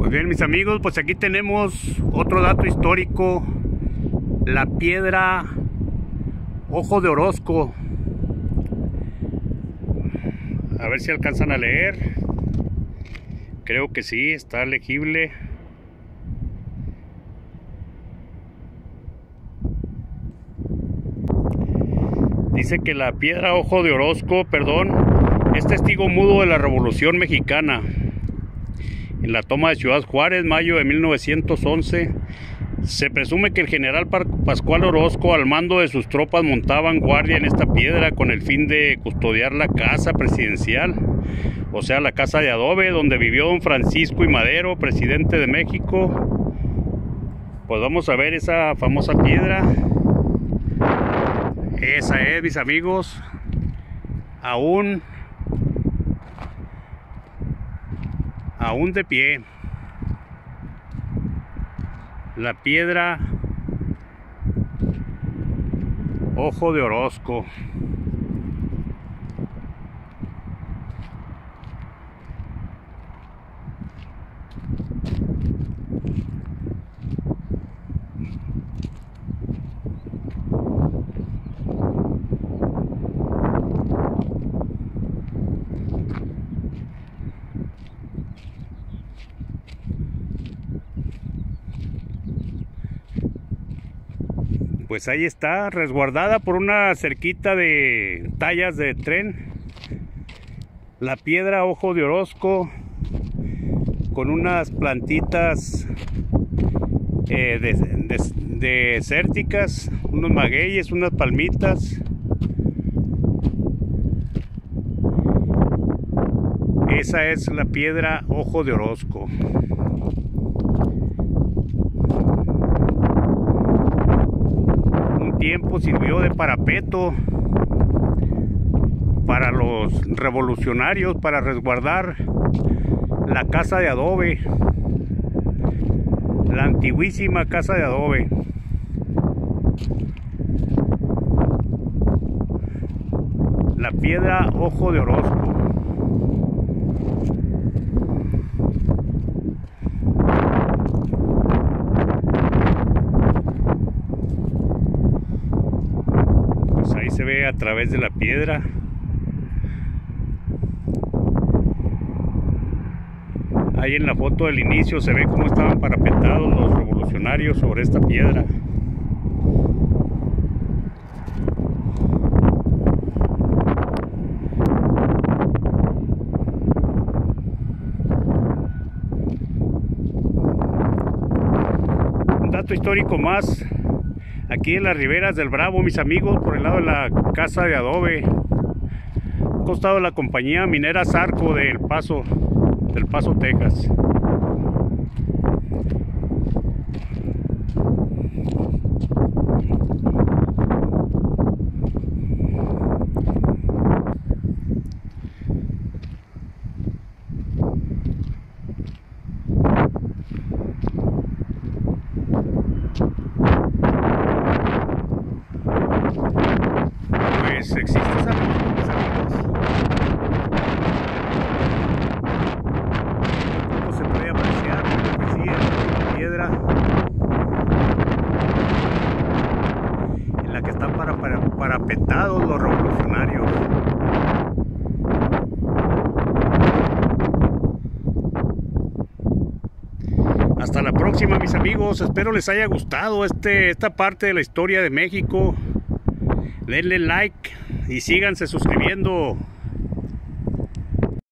Pues bien, mis amigos, pues aquí tenemos otro dato histórico: la piedra Ojo de Orozco. A ver si alcanzan a leer. Creo que sí, está legible. Dice que la piedra Ojo de Orozco, es testigo mudo de la Revolución Mexicana. En la toma de Ciudad Juárez, mayo de 1911, se presume que el general Pascual Orozco, al mando de sus tropas, montaban guardia en esta piedra con el fin de custodiar la casa presidencial, o sea, la casa de adobe donde vivió don Francisco I. Madero, presidente de México. Pues vamos a ver esa famosa piedra. Esa es, mis amigos, aún de pie, la piedra Ojo de Orozco. Pues ahí está, resguardada por una cerquita de tallas de tren, la piedra Ojo de Orozco, con unas plantitas desérticas, unos magueyes, unas palmitas. Esa es la piedra Ojo de Orozco. Tiempo sirvió de parapeto para los revolucionarios, para resguardar la casa de adobe, la antiguísima casa de adobe. La piedra Ojo de Orozco. Ahí se ve a través de la piedra. Ahí en la foto del inicio se ve cómo estaban parapetados los revolucionarios sobre esta piedra. Un dato histórico más. Aquí en las riberas del Bravo, mis amigos, por el lado de la casa de adobe, al costado de la compañía minera Zarco del Paso, Texas. Pues existe esa leyenda, mis amigos. No se puede apreciar, porque sí, es una piedra en la que están parapetados los revolucionarios. Hasta la próxima, mis amigos. Espero les haya gustado esta parte de la historia de México. Denle like y síganse suscribiendo.